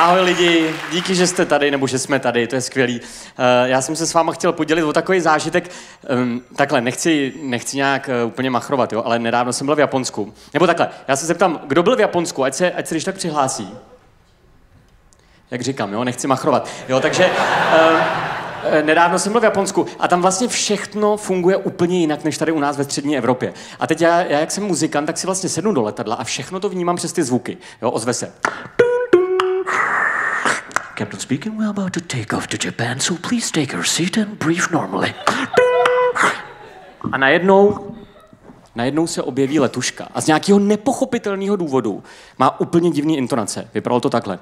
Ahoj lidi, díky, že jste tady, nebo že jsme tady, to je skvělý. Já jsem se s váma chtěl podělit o takový zážitek, takhle, nechci nějak úplně machrovat, jo, ale nedávno jsem byl v Japonsku. Nebo takhle, já se zeptám, kdo byl v Japonsku, ať se když tak přihlásí. Jak říkám, jo, nechci machrovat. Jo, takže nedávno jsem byl v Japonsku a tam vlastně všechno funguje úplně jinak, než tady u nás ve střední Evropě. A teď já jak jsem muzikant, tak si vlastně sednu do letadla a všechno to vnímám přes ty zvuky. Jo, ozve se. Captain speaking, we're about to take off to Japan, so please take your seat and breathe normally. A najednou se objeví letuška a z nějakého nepochopitelného důvodu má úplně divný intonace. Vypadalo to takhle.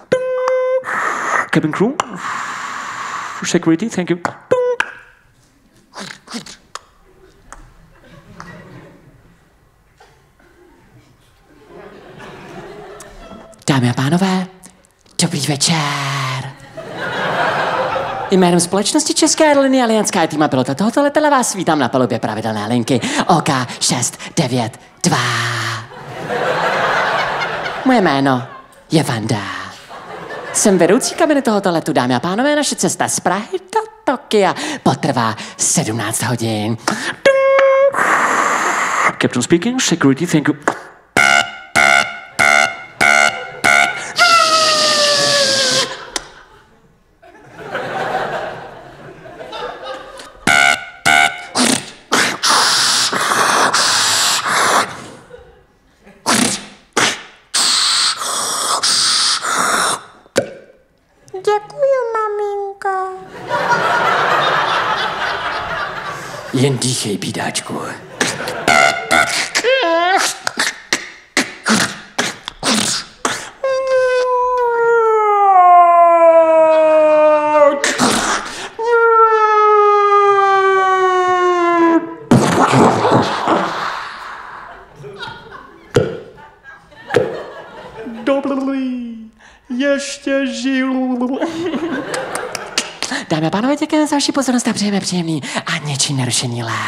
Cabin crew, security, thank you. Dámy a pánové, dobrý večer. Jménem společnosti České aerolinie Alianská týma pilota tohoto letadla vás vítám na palubě pravidelné linky OK 692. Moje jméno je Vanda. Jsem vedoucí kabiny tohoto letu, dámy a pánové, naše cesta z Prahy do Tokia potrvá 17 hodin. Captain speaking, security, thank you. Děkuji, maminko. Jen dýchej, bídáčku. Dobrý, ještě žiju. Dámy a pánové, děkujeme za vaši pozornost a přejeme příjemný a něčím nerušený let.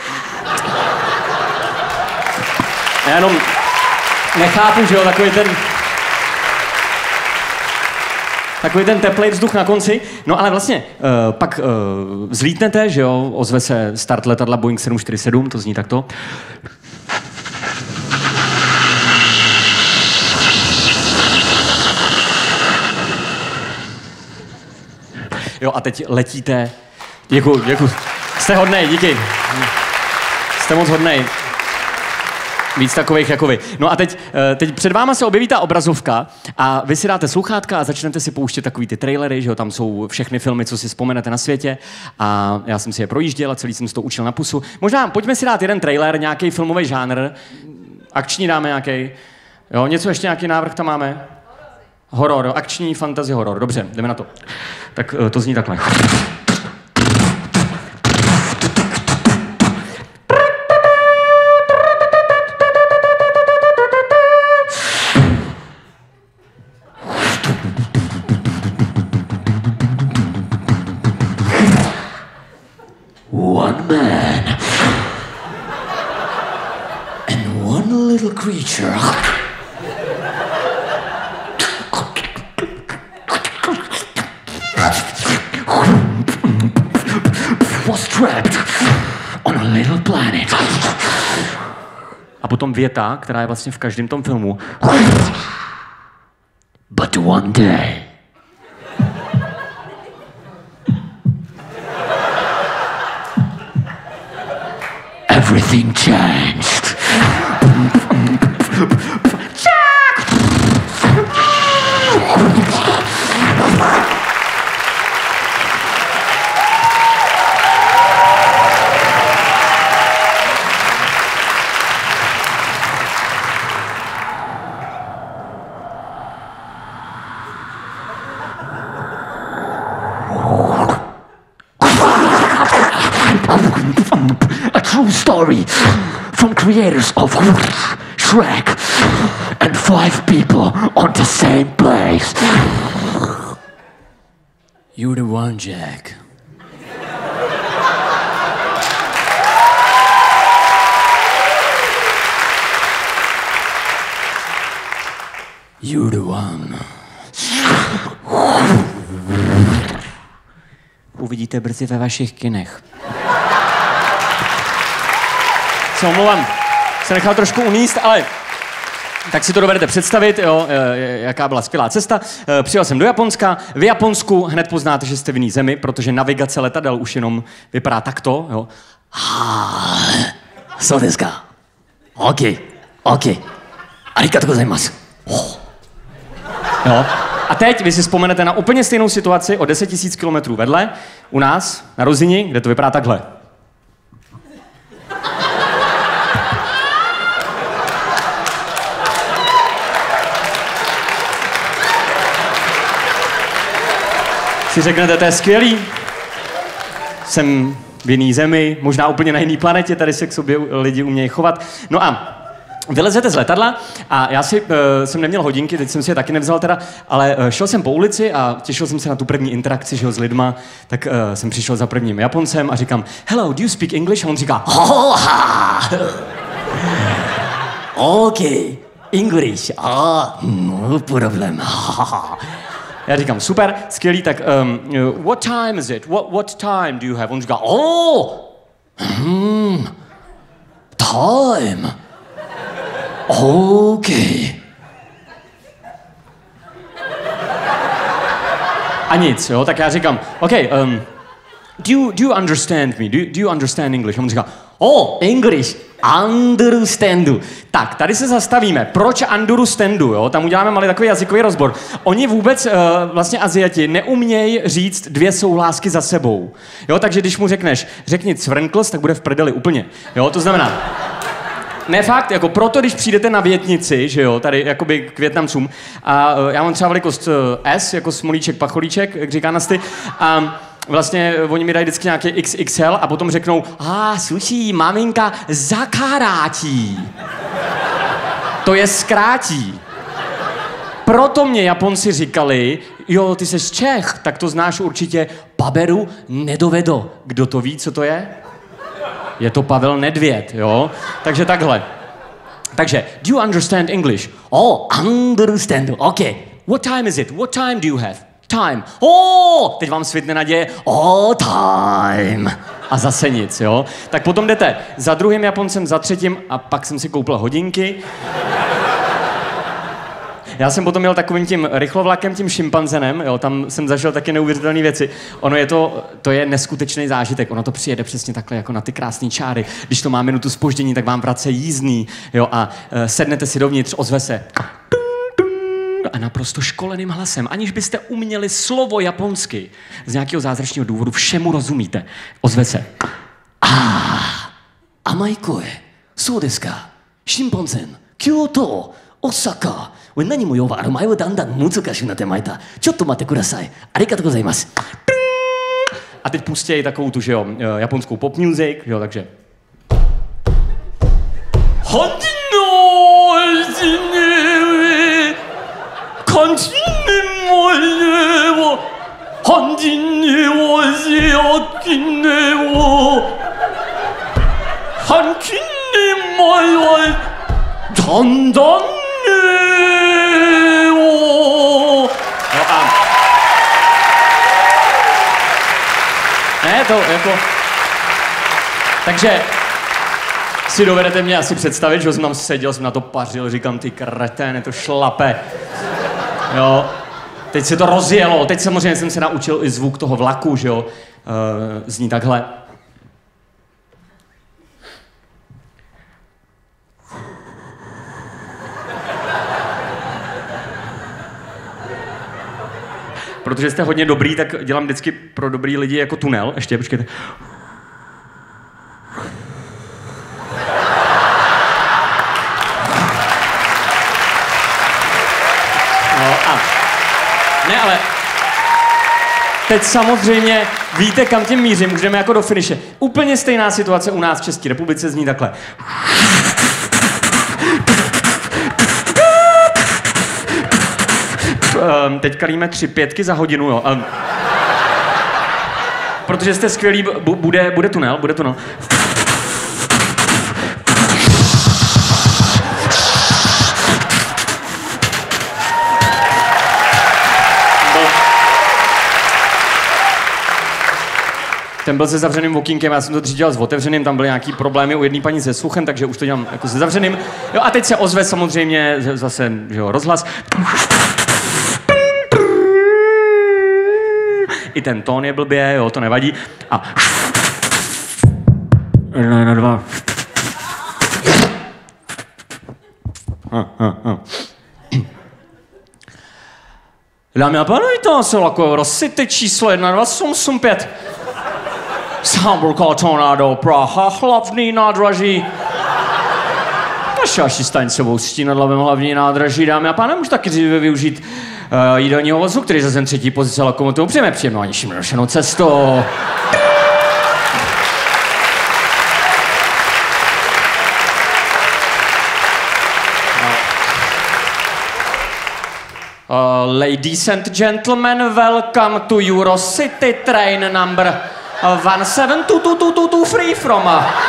Já jenom nechápu, že jo, takový ten teplej vzduch na konci. No ale vlastně pak vzlítnete, že jo, ozve se start letadla Boeing 747, to zní takto. Jo, a teď letíte. Děkuji. Jste hodnej, díky. Jste moc hodnej. Víc takových jako vy. No a teď před váma se objeví ta obrazovka a vy si dáte sluchátka a začnete si pouštět takový ty trailery, že jo, tam jsou všechny filmy, co si vzpomenete na světě a já jsem si je projížděl a celý jsem si to učil na pusu. Možná pojďme si dát jeden trailer, nějaký filmový žánr, akční dáme nějaký. Jo, něco ještě, nějaký návrh tam máme? Horor, akční, fantasy, horor. Dobře, jdeme na to. Tak to zní takhle. One man and one little creature. Was trapped on a little planet. A potom věta, která je vlastně v každém tom filmu. But one day, everything changed. A true story from creators of Shrek and 5 people on the same place. You're the one, Jack. You're the one. uvidíte brzy ve vašich kinech. Se omlouvám, se nechal trošku uníst, ale tak si to dovedete představit, jo, jaká byla skvělá cesta. Přijel jsem do Japonska. V Japonsku hned poznáte, že jste v jiný zemi, protože navigace letadel už jenom vypadá takto. Jo. So desu ka. OK. Arigatou gozaimasu. Jo. A teď vy si vzpomenete na úplně stejnou situaci o 10 000 kilometrů vedle, u nás, na Rozini, kde to vypadá takhle. Si řeknete, to je skvělý, jsem v jiný zemi, možná úplně na jiný planetě, tady se k sobě lidi umějí chovat. No a vylezete z letadla a já jsem neměl hodinky, teď jsem si je taky nevzal teda, ale šel jsem po ulici a těšil jsem se na tu první interakci, že jo, s lidma, tak jsem přišel za prvním Japoncem a říkám, hello, do you speak English? A on říká, OK, English, no problem. Já říkám, super, skvělý, tak what time is it? What time do you have? On říká, time. OK. A nic, jo, tak já říkám, OK, do you understand me? Do you understand English? A on říká, English, understandu. tak, tady se zastavíme. Proč understandu, jo? Tam uděláme malý takový jazykový rozbor. Oni vůbec, vlastně Aziati, neumějí říct dvě souhlásky za sebou. Jo, takže když mu řekni cvrnkls, tak bude v prdeli úplně. Jo, to znamená, ne fakt, jako proto, když přijdete na Větnici, že jo, tady jakoby k Vietnamcům, a já mám třeba velikost S, jako smolíček, pacholíček, jak říká Nasty, a vlastně oni mi dají vždycky nějaký XXL a potom řeknou, sushi, maminka zakarátí. To je zkrátí. Proto mě Japonci říkali, jo, ty jsi z Čech, tak to znáš určitě Paberu nedovedo. Kdo to ví, co to je? Je to Pavel Nedvěd, jo? Takže takhle. Takže, do you understand English? Understand, OK. What time is it? What time do you have? Time. Teď vám svitne naděje. Time. A zase nic, jo? Tak potom jdete za druhým Japoncem, za třetím a pak jsem si koupil hodinky. Já jsem potom jel takovým tím rychlovlakem, tím šimpanzenem, jo, tam jsem zažil taky neuvěřitelné věci. Ono je to je neskutečný zážitek, ono to přijede přesně takhle jako na ty krásné čáry. Když to má minutu zpoždění, tak vám vracejí jízdný, jo, a sednete si dovnitř, ozve se. A naprosto školeným hlasem, aniž byste uměli slovo japonsky, z nějakého zázračného důvodu všemu rozumíte. Ozve se. Amai koe. So desu ka. Shimpanzen. Kyoto. Osaka. 何も用はある前はだんだん難しくなってまいった。ちょっと待ってください。ありがとうございます。 A teď pustějí takovou tu, že jo, japonskou pop music, jo, takže. Ne, to jako... Takže si dovedete mě asi představit, že jsem tam seděl, jsem na to pařil, říkám, ty kreténe, to šlape. Jo. Teď se to rozjelo, teď samozřejmě jsem se naučil i zvuk toho vlaku, že jo, zní takhle. Protože jste hodně dobrý, tak dělám vždycky pro dobrý lidi jako tunel. Ještě, počkejte. No a... Ne, ale... Teď samozřejmě víte, kam tím mířím, už jdeme jako do finiše. Úplně stejná situace u nás v České republice zní takhle. Teď kalíme 3 5 za hodinu, jo. Protože jste skvělí, bude tunel, bude tunel. Ten byl se zavřeným okýnkem, já jsem to dřív dělal s otevřeným, tam byly nějaký problémy u jedné paní se sluchem, takže už to dělám jako se zavřeným. Jo, a teď se ozve samozřejmě zase, že jo, rozhlas. I ten tón je blbě, jo, to nevadí. A 1, 2. Dámy a pánové, to jsou jako City číslo 12885. Z Hamburka do Praha, hlavní nádraží. Naše asistence Ústí nad Labem hlavní nádraží, dámy a pánové, můžu taky využít jídelního vozu, který je zase 3. pozice lokomotivu. Přejeme příjemnou a nižším nerušenou cestu. Ladies and gentlemen, welcome to Eurocity train number 17223 from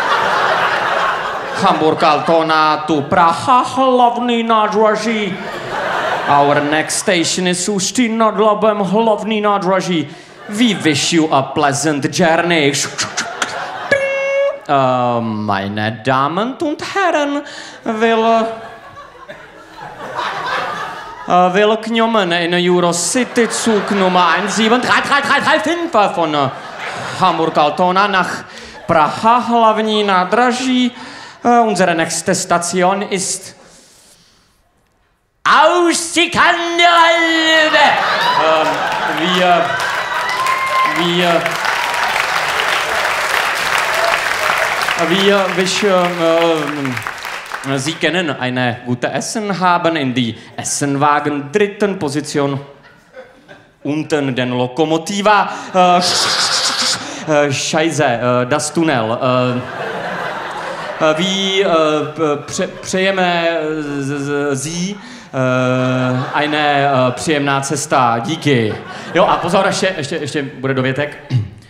Hamburg Altona to Praha, hlavní nádraží. Our next station is Ústí nad Labem, hlavní nádraží. We wish you a pleasant journey. Meine Damen und Herren, willkommen in Eurocity Zug Nummer 1733335 von Hamburg Altona nach Praha, hlavní nádraží. Unsere nächste Station ist Ausstikandelhalde. Wir Sie kennen eine gute Essen haben in die Essenwagen 3. Position unten den Lokomotiva. Scheiße, das Tunnel. Přejeme Sie eine příjemná cesta. Díky. Jo a pozor, ještě bude dovětek.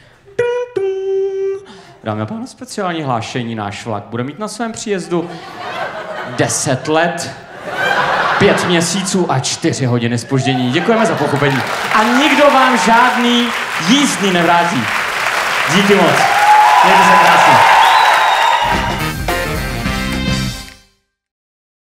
Dámy a pánové, speciální hlášení, náš vlak bude mít na svém příjezdu 10 let, 5 měsíců a 4 hodiny zpoždění. Děkujeme za pochopení. A nikdo vám žádný jízdný nevrátí. Díky moc. Mějte se krásně.